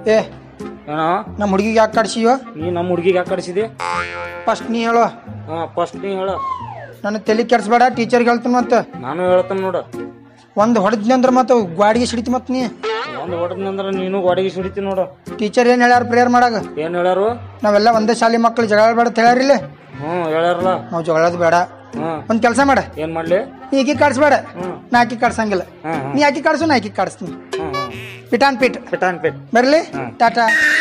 ಏ ಏನೋ ನಮ್ಮ ಹುಡುಗಿಗೆ ಯಾಕೆ ಕಡ್ಸಿವ? ನೀ ನಮ್ಮ ಹುಡುಗಿಗೆ ಯಾಕೆ ಕಳಿಸಿದೆ? ಫಸ್ಟ್ ನೀ ಹೇಳು. ಫಸ್ಟ್ ನೀ ಹೇಳ. ನನ್ನ ತಲೆ ಕೆಡ್ಸ್ಬೇಡ, ಟೀಚರ್ಗೆ ಹೇಳ್ತೀನಿ. ಮತ್ತೆ ನಾನು ಹೇಳ್ತೇನೆ ನೋಡ. ಒಂದು ಹೊಡೆದ್ನಿ ಅಂದ್ರೆ ಮತ್ತೆ ಗಾಡಿಗೆ ಸಿಡಿತಿ. ಮತ್ತೆ ನೀ ಒಂದು ಹೊಡೆದ್ನಂದ್ರ ನೀನು ಗಾಡಿಗೆ ಸಿಡಿತಿ ನೋಡ. ಟೀಚರ್ ಏನ್ ಹೇಳ್ಯಾರ ಪ್ರೇಯರ್ ಮಾಡಾಗ? ಏನ್ ಹೇಳ್ಯಾರು? ನಾವೆಲ್ಲ ಒಂದೇ ಶಾಲೆ ಮಕ್ಳು ಜಗಳ ಬೇಡ ಅಂತ ಹೇಳ್ಯಾರಿಲ್ಲ? ಹೇಳ್ಯಾರಲ್ಲ. ನಾವು ಜಗಳದ್ ಬೇಡ. ಒಂದ್ ಕೆಲಸ ಮಾಡ. ಏನ್ ಮಾಡ್ಲಿ? ನೀ ಈಕಿ ಕಾಡ್ಸ್ಬೇಡ, ನಾ ಆಕಿ ಕಾಡ್ಸಂಗಿಲ್ಲ. ನೀ ಆಕಿ ಕಾಡ್ಸು, ನಾ ಆಕಿ ಕಾಡಿಸ್ತೀನಿ. ಪಿಟಾನ್ ಪಿಟ್ ಪಿಟಾನ್ ಪಿಟ್ ಬರ್ಲಿ. ಟಾಟಾ.